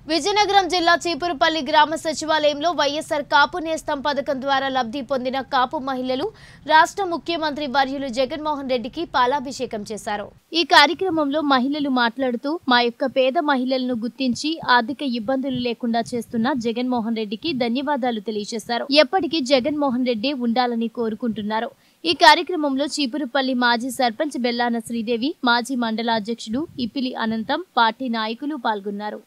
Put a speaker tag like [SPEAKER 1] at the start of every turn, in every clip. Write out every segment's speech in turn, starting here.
[SPEAKER 1] విజయనగరం జిల్లా చీపురుపల్లి గ్రామ సచివాలయంలో వైఎస్ఆర్ కాపు నేస్తం పథకం ద్వారా లబ్ధి పొందిన కాపు మహిళలు రాష్ట్ర ముఖ్యమంత్రి వర్యులు జగన్మోహన్ రెడ్డికి పాలాభిషేకం చేశారు। ఈ కార్యక్రమంలో మహిళలు మాట్లాడుతూ మా యొక్క పేద మహిళలను గుర్తించి ఆర్థిక ఇబ్బందులు లేకుండా చేస్తున్న జగన్మోహన్ రెడ్డికి ధన్యవాదాలు తెలియజేశారు। ఎప్పటికీ జగన్మోహన్ రెడ్డి ఉండాలని కోరుకుంటున్నారు। ఈ కార్యక్రమంలో చీపురుపల్లి మాజీ సర్పంచ్ బెల్లాన శ్రీదేవి, మాజీ మండల అధ్యక్షుడు ఇప్పిలి అనంతం, పార్టీ నాయకులు పాల్గొన్నారు।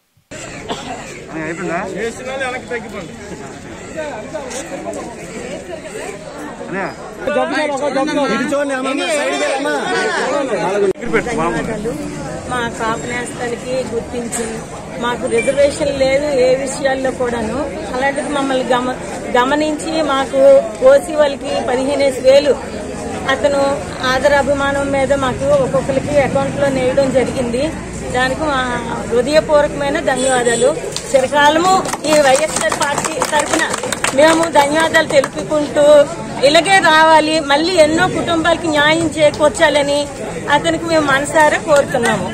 [SPEAKER 2] మా కాపు నేస్తానికి గుర్తించి మాకు రిజర్వేషన్ లేదు ఏ విషయాల్లో కూడాను, అలాంటిది మమ్మల్ని గమనించి మాకు ఓసీ వాళ్ళకి 15,000 అతను ఆదరాభిమానం మీద మాకు ఒక్కొక్కరికి అకౌంట్ లో నేయడం జరిగింది। దానికి మా హృదయపూర్వకమైన ధన్యవాదాలు। చిరకాలము ఈ వైఎస్ఆర్ పార్టీ తరఫున మేము ధన్యవాదాలు తెలుపుకుంటూ ఇలాగే రావాలి, మళ్ళీ ఎన్నో కుటుంబాలకి న్యాయం చేకూర్చాలని అతనికి మేము మనసారా కోరుతున్నాము।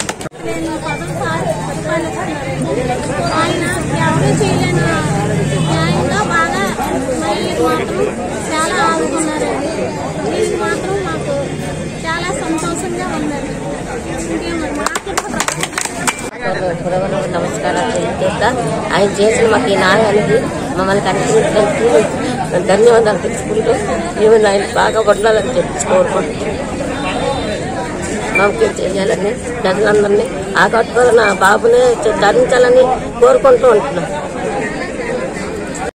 [SPEAKER 3] ఆయన ఎవరు చేయలేని న్యాయంగా బాగా మహిళలకు మాత్రం చాలా ఆదుకున్నారండి। దీనికి మాత్రం మాకు చాలా సంతోషంగా ఉందండి।
[SPEAKER 4] నమస్కారాలు తెలియజేస్తా। ఆయన చేసిన మాకు ఈ న్యాయానికి మమ్మల్ని కనిపించడానికి ధన్యవాదాలు తెలుసుకుంటూ మేము ఆయన బాగా వడ్డాలని చెప్పి కోరుకుంటున్నాం। మాకు చేయాలని ప్రజలందరినీ ఆ కట్టుకొని నా బాబునే ధరించాలని కోరుకుంటూ ఉంటున్నాం।